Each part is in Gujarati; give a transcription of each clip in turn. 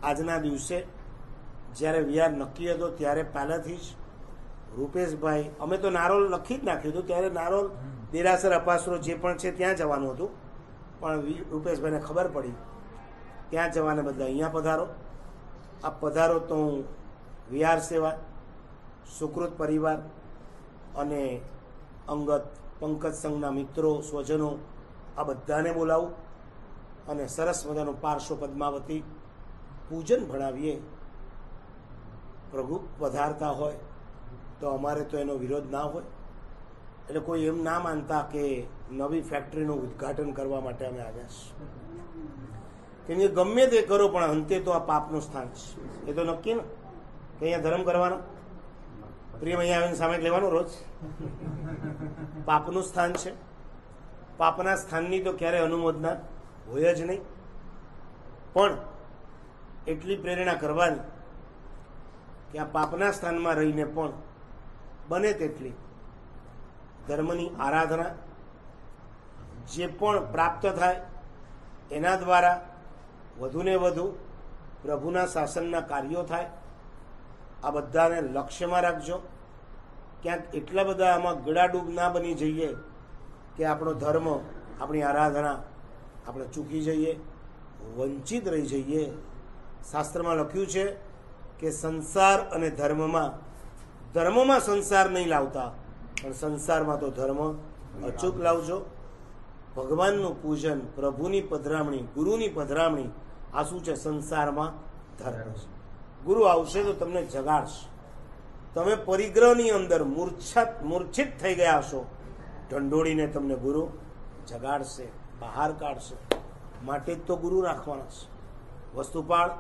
આજના દિવસે જ્યારે વીઆર નક્કી હતો ત્યારે પહેલાથી જ રૂપેશભાઈ, અમે તો નારોલ લખી જ નાખ્યું હતું, ત્યારે નારોલ દેરાસર અપાસરો જે પણ છે ત્યાં જવાનું હતું, પણ રૂપેશભાઈને ખબર પડી ત્યાં જવાને બદલે અહીંયા પધારો. આ પધારો તો હું વીઆર સેવા, સુકૃત પરિવાર અને અંગત પંકજ સંઘના મિત્રો, સ્વજનો આ બધાને બોલાવું અને સરસ મજાનું પાર્શ્વ પદ્માવતી પૂજન ભણાવીએ. પ્રભુ પધારતા હોય તો અમારે તો એનો વિરોધ ના હોય. એટલે કોઈ એમ ના માનતા કે નવી ફેક્ટરીનું ઉદ્ઘાટન કરવા માટે અમે આવ્યા છીએ. કેમ કે ગમે તે કરો પણ અંતે તો આ પાપનું સ્થાન છે. એ તો નક્કી ને કે અહીંયા ધર્મ કરવાનો, પ્રેમ અહીંયા આવીને સામે લેવાનો રોજ. પાપનું સ્થાન છે. પાપના સ્થાનની તો ક્યારેય અનુમોદના હોય જ નહીં. પણ એટલી પ્રેરણા કરવાની કે આ પાપના સ્થાનમાં રહીને પણ બને તેટલી ધર્મની આરાધના જે પણ પ્રાપ્ત થાય એના દ્વારા વધુને વધુ પ્રભુના શાસનના કાર્યો થાય. આ બધાને લક્ષ્યમાં રાખજો. ક્યાંક એટલા બધા આમાં ગળાડૂબ ના બની જઈએ કે આપણો ધર્મ, આપણી આરાધના આપણે ચૂકી જઈએ, વંચિત રહી જઈએ. શાસ્ત્રમાં લખ્યું છે કે સંસાર અને ધર્મમાં સંસાર નહીં લાવતા, પણ સંસારમાં તો ધર્મ અચૂક લાવજો. ભગવાનનું પૂજન, પ્રભુની પધરામણી, ગુરુની પધરામણી, આ શું છે? સંસારમાં ધર્મ છે. ગુરુ આવશે તો તમને જગાડશે. તમે પરિગ્રહની અંદર મૂર્છિત થઈ ગયા હશો, ઢંઢોળીને તમને ગુરુ જગાડશે, બહાર કાઢશે. માટે જ તો ગુરુ રાખવાના છે. વસ્તુપાળ,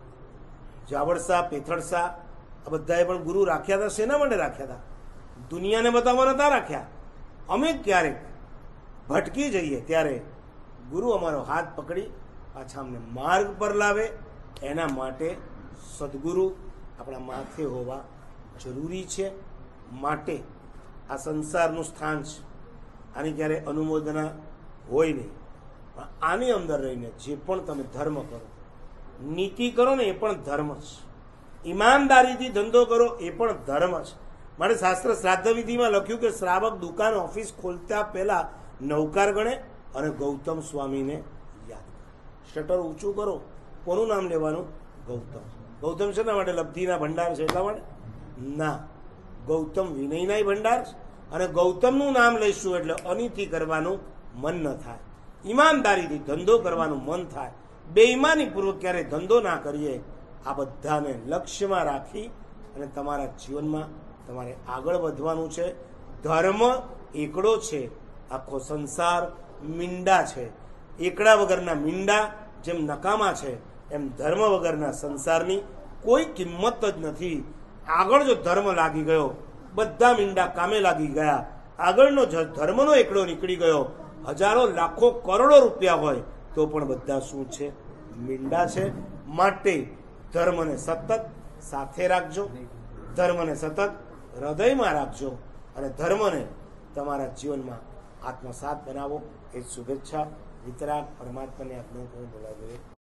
જાવડસા, પેથળસા આ બધાએ પણ ગુરુ રાખ્યા હતા. શેના માટે રાખ્યા હતા? દુનિયાને બતાવવા નતા રાખ્યા. અમે ક્યારેક ભટકી જઈએ ત્યારે ગુરુ અમારો હાથ પકડી પાછા અમને માર્ગ પર લાવે. એના માટે સદગુરુ આપણા માથે હોવા જરૂરી છે. માટે આ સંસારનું સ્થાન છે. આની ક્યારે અનુમોદના હોય નહીં. પણ આની અંદર રહીને જે પણ તમે ધર્મ કરો, નીતિ કરો ને, એ પણ ધર્મ છે. ઈમાનદારીથી ધંધો કરો, એ પણ ધર્મ છે. માટે શાસ્ત્ર શ્રાદ્ધ વિધિમાં લખ્યું કે શ્રાવક દુકાન, ઓફિસ ખોલતા પહેલા નવકાર ગણે અને ગૌતમ સ્વામીને યાદ કરે. શટર ઊંચું કરો. કોનું નામ લેવાનું? ગૌતમ. ગૌતમ શેના માટે? લબ્ધિના ભંડાર છે એટલા માટે ના. ગૌતમ વિનયના ભંડાર છે. અને ગૌતમનું નામ લઈશું એટલે અનિતિ કરવાનું મન ન થાય, ઈમાનદારીથી ધંધો કરવાનું મન થાય. બેઈમાનીપૂર્વક ક્યારે ધંધો ના કરીએ. આ બધાને લક્ષ્યમાં રાખી અને તમારા જીવનમાં તમારે આગળ વધવાનું છે. ધર્મ એકડો છે, આખો સંસાર મીંડા છે. એકડા વગરના મીંડા જેમ નકામા છે, એમ ધર્મ વગરના સંસારની કોઈ કિંમત જ નથી. આગળ જો ધર્મ લાગી ગયો, બધા મીંડા કામે લાગી ગયા. આગળનો ધર્મનો એકડો નીકળી ગયો, હજારો લાખો કરોડો રૂપિયા હોય તો પણ બધા શું છે? મીંડા છે. માટે ધર્મને સતત સાથે રાખજો, ધર્મને સતત હૃદયમાં રાખજો અને ધર્મને તમારા જીવનમાં આત્મસાત બનાવો. એ શુભેચ્છા. વિતરાગ પરમાત્માને આપણે બોલાવીએ.